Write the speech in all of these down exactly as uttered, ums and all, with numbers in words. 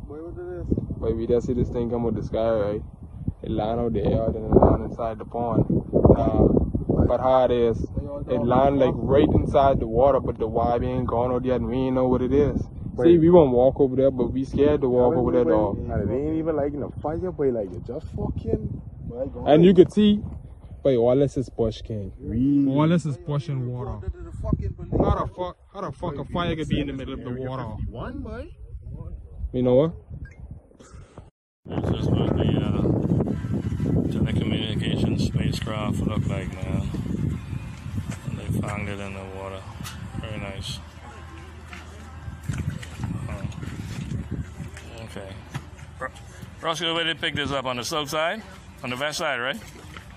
But we just see this thing come with the sky, right? It land out there, then it land inside the pond. Uh, but how it is, it land like right inside the water, but the vibe ain't gone out yet, and we ain't know what it is. Wait. See, we won't walk over there, but we scared to walk yeah, over there, dog. And it ain't even like in a fire, but like it just fucking. And you could see, but all this is bush, King. Really? All this is bush and water. How the fuck? How the fuck a fire could be in the middle of the water? One, boy. You know what? This is what the uh, telecommunications spacecraft look like, man. And they found it in the water. Very nice. Oh. Okay. Roscoe, where did they pick this up? On the slope side? On the west side, right?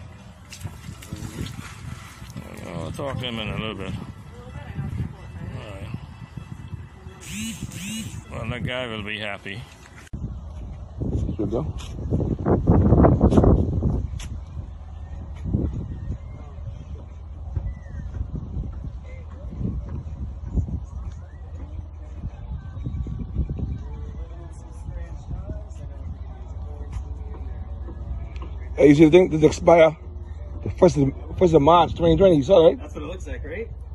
I'll talk to him in a little bit. Alright. Well, that guy will be happy. Good go. Hey, you see the thing that expire the first of first of March twenty twenty, you saw, right? That's what it looks like, right?